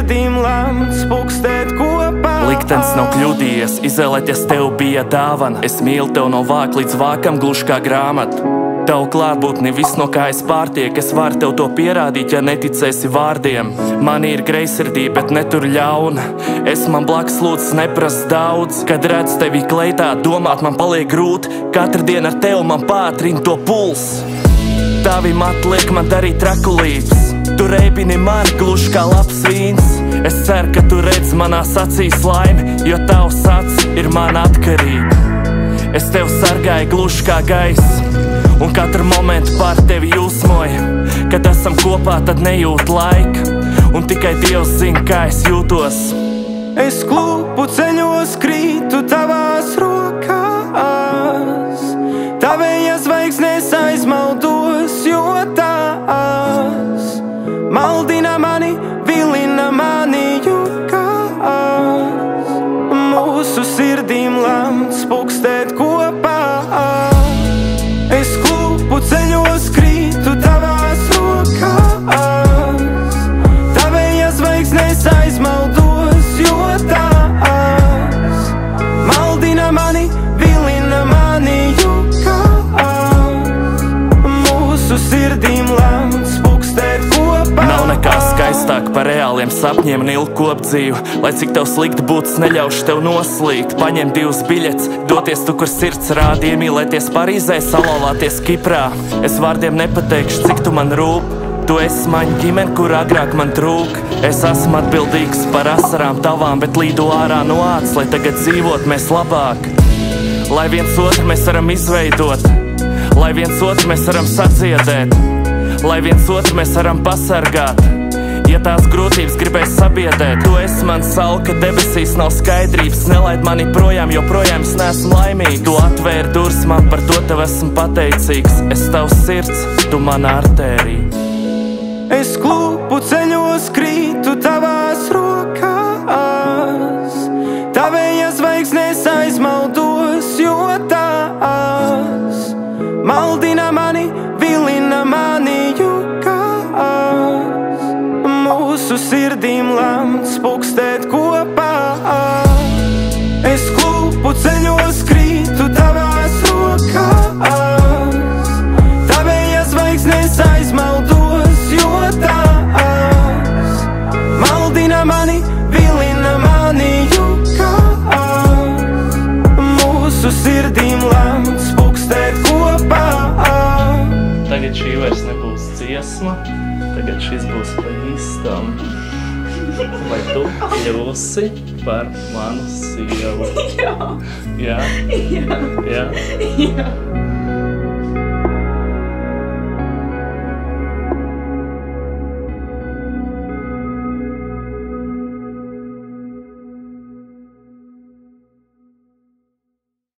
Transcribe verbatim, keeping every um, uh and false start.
sirdīm lemts pukstēt kopā. Liktenis nav kļūdījies, izvēlēties tev bija dāvana. Es mīlu tev no vāka līdz vākam, gluži kā grāmata. Tavu klātbūtni viss, no kā es pārtiek. Es varu tev to pierādīt, ja neticēsi vārdiem. Man ir greizsirdība, bet netur ļauna. Es man blakus lūdzu neprast daudz. Kad redz tevi kleitā, domāt man paliek grūti. Katru dienu ar tevi man pātrina to puls. Tavi mati liek man darīt trakulības. Tu reibini mani gluži kā labs vīns. Es ceru, ka tu redz manās acīs laimi, jo tavs acis ir mana atkarība. Es tev sargāju gluži kā gaiss, un katru momentu pār tevi jūsmoju. Kad esam kopā, tad nejūt laika, un tikai Dievs zina, kā es jūtos. Es klupu ceļos krītu tavās rokās, tavējās zvaigznēs aizmaldos, jo tās maldina mani, vilina mani jukās. Mūsu sirdīm lemts pukstēt kopā. Es klupu ceļos krītu tavās rokās, tavējās zvaigznēs aizmaldos, jo tās maldina mani, vilina mani jukās. Mūsu sirdīm lemts pukstēt kopā. Nav nekā skaistāk par reāliem sapņiem un ilgu kopdzīvu. Lai cik tev slikti būtu, es neļaušu tev noslīgt. Paņem divus biļets, doties tu, kur sirds rāda. Iemīlēties Parīzē, salauzties Kiprā. Es vārdiem nepateikšu, cik tu man rūp. Tu esi maņa ģimene, kur agrāk man trūk. Es esmu atbildīgs par asarām tavām, bet līdu ārā no ādas, lai tagad dzīvot mēs labāk. Lai viens otru mēs varam izveidot, lai viens otru mēs varam sadziedēt, lai viens otru mēs varam pasargāt. Ja tās grūtības gribēs sabiedēt, tu esi man saule, ka debesīs nav skaidrības. Nelaid mani projām, jo projām es neesmu laimīgs. Tu atvēri durvis man, par to tev esmu pateicīgs. Es tavs sirds, tu mana artērija. Es klupu ceļos krītu tavās rokās, tavējās zvaigznēs aizmaldos, jo tās maldina mani, vilina mani jukās. Mūsu sirdīm lemts pukstēt kopā. Es klupu ceļos krītu tavās rokās, tavējās zvaigznēs aizmaldos, jo tās maldina mani, vilina mani jukās. Mūsu sirdīm lemts pukstēt kopā. Tagad šī vairs nebūs dziesma, tagad šis būs pa īstam. Vai tu kļūsi par manu sievu? Jā. Jā? Jā. Jā? Jā.